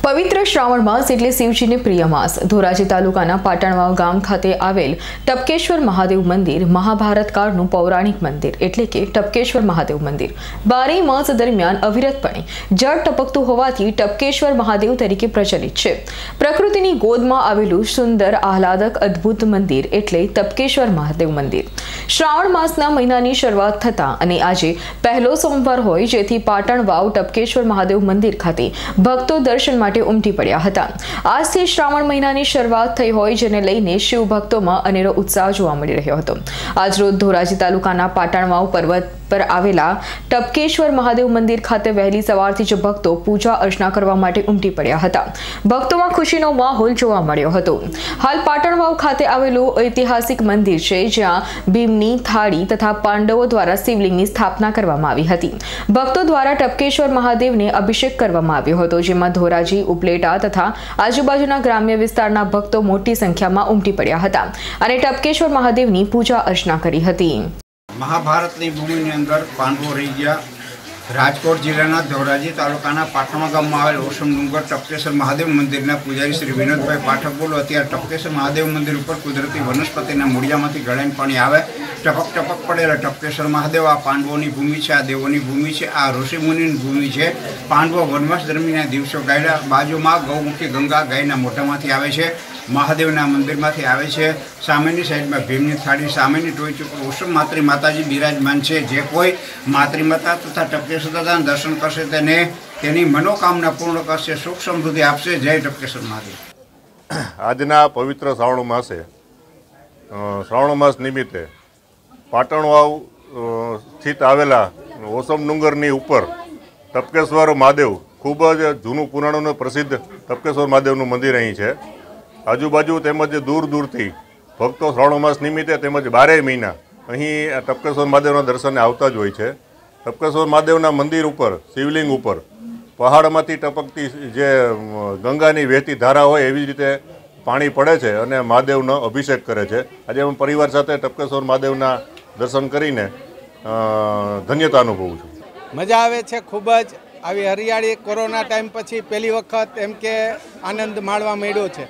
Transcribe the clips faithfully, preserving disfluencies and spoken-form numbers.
પવિત્ર શ્રાવણ માસ એટલે શિવજીને પ્રિય માસ। ધોરાજી તાલુકાના પાટણવાવ ગામ ખાતે આવેલ ટપકેશ્વર મહાદેવ મંદિર મહાભારત કાળનું પૌરાણિક મંદિર એટલે કે ટપકેશ્વર મહાદેવ મંદિર બારે માસ દરમિયાન અવિરતપણે જળ ટપકતું હોવાથી ટપકેશ્વર મહાદેવ તરીકે પ્રચલિત છે। પ્રકૃતિની ગોદમાં આવેલું સુંદર આહલાદક અદ્ભુત મંદિર એટલે ટપકેશ્વર મહાદેવ મંદિર। શ્રાવણ માસના મહિનાની શરૂઆત થતા અને આજે પહેલો સોમવાર હોય જેથી પાટણવાવ ટપકેશ્વર મહાદેવ મંદિર ખાતે ભક્તો દર્શન માટે ઉમટી પડ્યા હતા। આજથી શ્રાવણ મહિનાની શરૂઆત થઈ હોય જેને લઈને શિવ ભક્તોમાં અનેરો ઉત્સાહ જોવા મળી રહ્યો હતો। આજરોજ ધોરાજી તાલુકાના પાટણવાવ પર્વત પર આવેલા ટપકેશ્વર મહાદેવ મંદિર ખાતે વહેલી સવારથી જ ભક્તો પૂજા અર્ચના કરવા માટે ઉમટી પડ્યા હતા। ભક્તોમાં ખુશીનો માહોલ જોવા મળ્યો હતો। હાલ પાટણવાવ ખાતે આવેલું ઐતિહાસિક મંદિર છે જ્યાં ભીમની થાળી તથા પાંડવો દ્વારા શિવલિંગની સ્થાપના કરવામાં આવી હતી। ભક્તો દ્વારા ટપકેશ્વર મહાદેવને અભિષેક કરવામાં આવ્યો હતો જેમાં ધોરાજી ઉપલેટા તથા આજુબાજુના ગ્રામ્ય વિસ્તારના ભક્તો મોટી સંખ્યામાં ઉમટી પડ્યા હતા અને ટપકેશ્વર મહાદેવની પૂજા અર્ચના કરી હતી। महाभारतनी भूमिनी अंदर पांडवो रही गया। राजकोट जिल्लाना धोराजी तालुकाना पाटणवा गाममां आवेल ओसम डूंगर टपकेश्वर महादेव मंदिरना पुजारी श्री विनोदभाई पाठक बोलो। अत्यारे टपकेश्वर महादेव मंदिर पर कुदरती वनस्पतिना मूळियामांथी गळाईने पाणी आवे टपक टपक पड़ेला टपकेश्वर महादेव आ पांडवोनी भूमि छे, आ देवोनी भूमि छे, आ ऋषि मुनिनी भूमि छे। पांडवो वनवास दरमियान दिवसो गाळ्या। बाजुमां गौमुखी गंगा गायना मोढामांथी आवे छे। महादेवना मंदिरमांथी आवे छे। सामेनी साइडमां भीमनी थाળી, सामेनी टोच पर ओसम मातृ माताजी बिराजमान छे। जे कोई मातृ माता तथा टपकेश्वर दादाना दर्शन करशे तेने तेनी मनोकामना पूर्ण करशे, सुख समृद्धि आपशे। जय टपकेश्वर महादेव। આજના પવિત્ર શ્રાવણ માસે શ્રાવણ માસ નિમિત્તે પાટણવાવ સ્થિત આવેલા ઓસમ ડુંગરની ઉપર ટપકેશ્વર મહાદેવ ખૂબ જ જૂનું પુરાણોનું પ્રસિદ્ધ ટપકેશ્વર મહાદેવનું મંદિર અહીં છે। આજુબાજુ તેમજ દૂર દૂરથી ભક્તો શ્રાવણ માસ નિમિત્તે તેમજ બારે મહિના અહીં ટપકેશ્વર મહાદેવના દર્શને આવતા જ હોય છે। ટપકેશ્વર મહાદેવના મંદિર ઉપર શિવલિંગ ઉપર પહાડમાંથી ટપકતી જે ગંગાની વહેતી ધારા હોય એવી રીતે પાણી પડે છે અને મહાદેવનો અભિષેક કરે છે। આજે હું પરિવાર સાથે ટપકેશ્વર મહાદેવના દર્શન કરીને ધન્યતા અનુભવું છું। મજા આવે છે ખૂબ જ। આવી હરિયાળી કોરોના ટાઈમ પછી પહેલી વખત એમ કે આનંદ માણવા મળ્યો છે।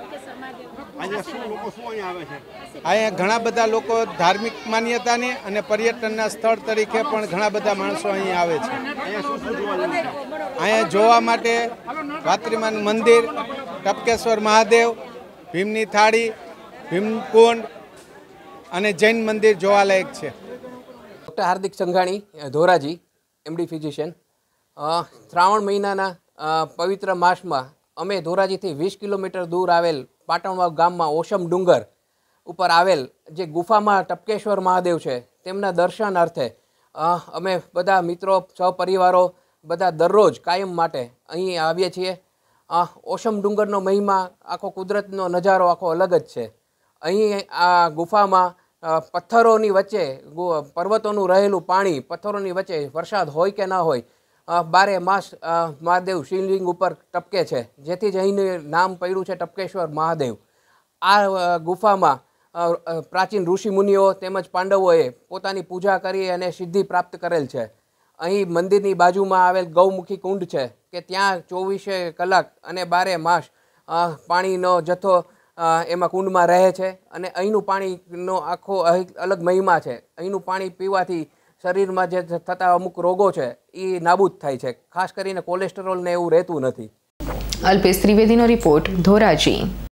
અહીંયા ઘણા બધા લોકો ધાર્મિક માન્યતાની અને પર્યટનના સ્થળ તરીકે પણ ઘણા બધા માણસો અહીં આવે છે। અહીંયા જોવા માટે રાત્રિમાન મંદિર, ટપકેશ્વર મહાદેવ, ભીમની થાળી, ભીમકુંડ અને જૈન મંદિર જોવાલાયક છે। Doctor Hardik Sanghani, Dhoraji, MD physician. Shravan મહિનાના પવિત્ર માસમાં અમે ધોરાજીથી વીસ કિલોમીટર દૂર આવેલ પાટણવાવ ગામમાં ઓસમ ડુંગર ઉપર આવેલ જે ગુફામાં ટપકેશ્વર મહાદેવ છે તેમના દર્શન અર્થે અમે બધા મિત્રો સહપરિવારો બધા દરરોજ કાયમ માટે અહીં આવીએ છીએ। ઓસમ ડુંગરનો મહિમા આખો કુદરતનો નજારો આખો અલગ જ છે। અહીં આ ગુફામાં પથ્થરોની વચ્ચે પર્વતોનું રહેલું પાણી, પથ્થરોની વચ્ચે વરસાદ હોય કે ના હોય બારે માસ મહાદેવ શિવલિંગ ઉપર ટપકે છે જેથી જ અહીંનું નામ પડ્યું છે ટપકેશ્વર મહાદેવ। આ ગુફામાં પ્રાચીન ઋષિ મુનિઓ તેમજ પાંડવોએ પોતાની પૂજા કરી અને સિદ્ધિ પ્રાપ્ત કરેલ છે। અહીં મંદિરની બાજુમાં આવેલ ગૌમુખી કુંડ છે કે ત્યાં ચોવીસે કલાક અને બારે માસ પાણીનો જથ્થો એમાં કુંડમાં રહે છે અને અહીંનું પાણીનો આખો અલગ મહિમા છે। અહીંનું પાણી પીવાથી શરીરમાં જે થતા અમુક રોગો છે એ નાબૂદ થાય છે, ખાસ કરીને કોલેસ્ટ્રોલ ને એવું રહેતું નથી। અલ્પેશ ત્રિવેદીનો રિપોર્ટ, ધોરાજી।